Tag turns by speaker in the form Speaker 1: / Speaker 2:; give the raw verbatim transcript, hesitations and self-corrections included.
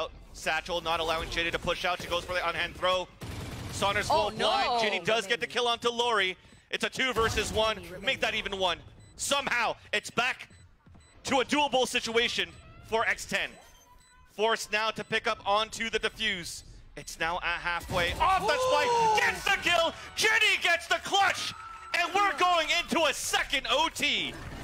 Speaker 1: out. Satchel not allowing JinNy to push out. She goes for the on-hand throw. Sauner's
Speaker 2: Oh,
Speaker 1: full blind.
Speaker 2: no.
Speaker 1: JinNy does get the kill onto Lori. It's a two versus one. Make that even one. Somehow, it's back to a doable situation for X ten. Forced now to pick up onto the defuse. It's now at halfway. Off the spike, gets the kill. JinNy gets the clutch. And we're going into a second O T.